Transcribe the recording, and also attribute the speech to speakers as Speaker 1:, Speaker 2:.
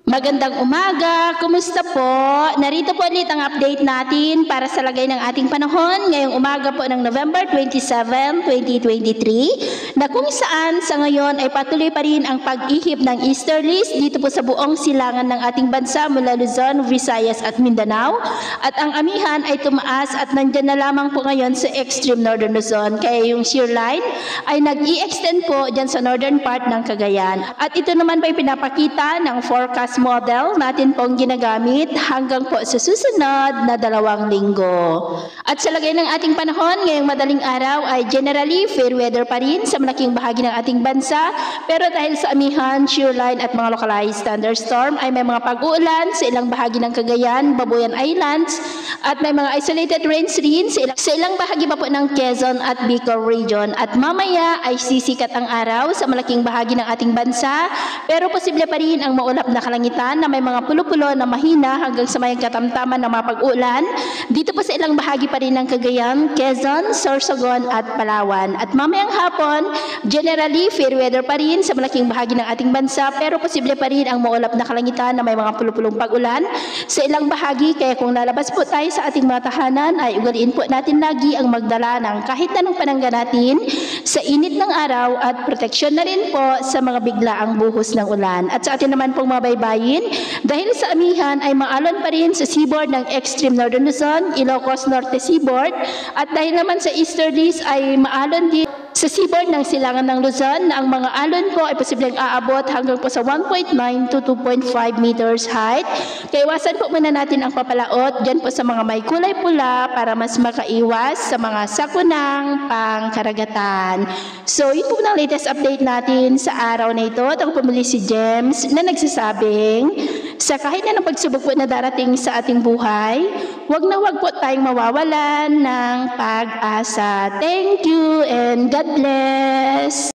Speaker 1: Magandang umaga! Kumusta po? Narito po ulit ang update natin para sa lagay ng ating panahon ngayong umaga po ng November 27, 2023 na kung saan sa ngayon ay patuloy pa rin ang pag-ihip ng easterlies dito po sa buong silangan ng ating bansa mula Luzon, Visayas at Mindanao at ang amihan ay tumaas at nandyan na lamang po ngayon sa extreme northern Luzon kaya yung shear line ay nag-i-extend po dyan sa northern part ng Cagayan at ito naman pa pinapakita ng forecast model natin pong ginagamit hanggang po sa susunod na 2 linggo. At sa lagay ng ating panahon ngayong madaling araw ay generally fair weather pa rin sa malaking bahagi ng ating bansa pero dahil sa amihan, shear line at mga localized thunderstorm ay may mga pag-uulan sa ilang bahagi ng Cagayan, Babuyan Islands at may mga isolated rains rin sa ilang bahagi pa po ng Quezon at Bicol region at mamaya ay sisikat ang araw sa malaking bahagi ng ating bansa pero posible pa rin ang maulap na kalangitan na may mga pulo-pulo na mahina hanggang sa may katamtaman na mapag-ulan dito po sa ilang bahagi pa rin ng Cagayan, Quezon, Sorsogon at Palawan. At mamayang hapon, generally fair weather pa rin sa malaking bahagi ng ating bansa pero posible pa rin ang maulap na kalangitan na may mga pulo-pulong pag-ulan sa ilang bahagi kaya kung lalabas po tayo sa ating mga tahanan ay ugaliin po natin lagi ang magdala ng kahit anong panangga natin sa init ng araw at proteksyon na rin po sa mga biglaang buhos ng ulan. At sa atin naman pong mga baybayin, dahil sa amihan ay maalon pa rin sa seaboard ng extreme northern Luzon, Ilocos Norte seaboard at dahil naman sa easterlies ay maalon din sa seaboard ng silangan ng Luzon na ang mga alon po ay posibleng aabot hanggang po sa 1.9 to 2.5 meters height. Kaya iwasan po muna natin ang papalaot dyan po sa mga may kulay pula para mas makaiwas sa mga sakunang pangkaragatan. So yun po ang latest update natin sa araw na ito. At ako pumuli si James na nagsasabing sa kahit na ng pagsubok po na darating sa ating buhay, wag na wag po tayong mawawalan ng pag-asa. Thank you and God bless.